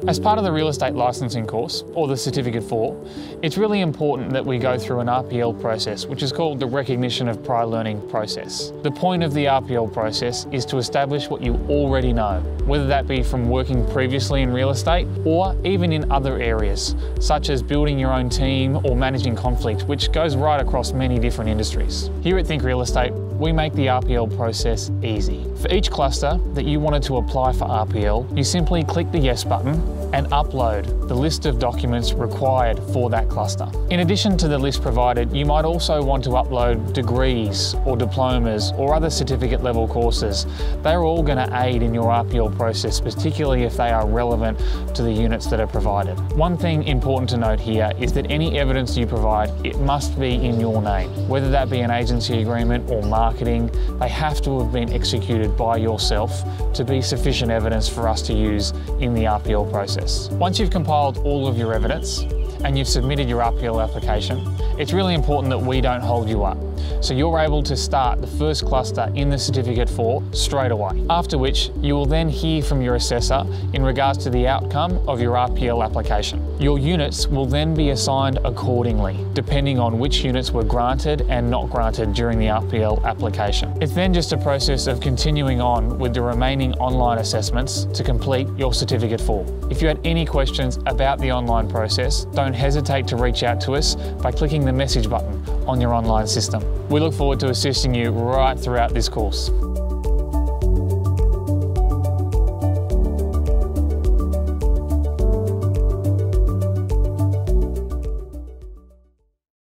As part of the real estate licensing course, or the Certificate 4, it's really important that we go through an RPL process, which is called the Recognition of Prior Learning process. The point of the RPL process is to establish what you already know, whether that be from working previously in real estate or even in other areas, such as building your own team or managing conflict, which goes right across many different industries. Here at Think Real Estate, we make the RPL process easy. For each cluster that you wanted to apply for RPL, you simply click the Yes button and upload the list of documents required for that cluster. In addition to the list provided, you might also want to upload degrees or diplomas or other certificate level courses. They're all going to aid in your RPL process, particularly if they are relevant to the units that are provided. One thing important to note here is that any evidence you provide, it must be in your name. Whether that be an agency agreement or marketing, they have to have been executed by yourself to be sufficient evidence for us to use in the RPL process. Once you've compiled all of your evidence and you've submitted your RPL application, it's really important that we don't hold you up. So you're able to start the first cluster in the Certificate 4 straight away. After which, you will then hear from your assessor in regards to the outcome of your RPL application. Your units will then be assigned accordingly, depending on which units were granted and not granted during the RPL application. It's then just a process of continuing on with the remaining online assessments to complete your Certificate 4. If you had any questions about the online process, don't hesitate to reach out to us by clicking the message button on your online system. We look forward to assisting you right throughout this course.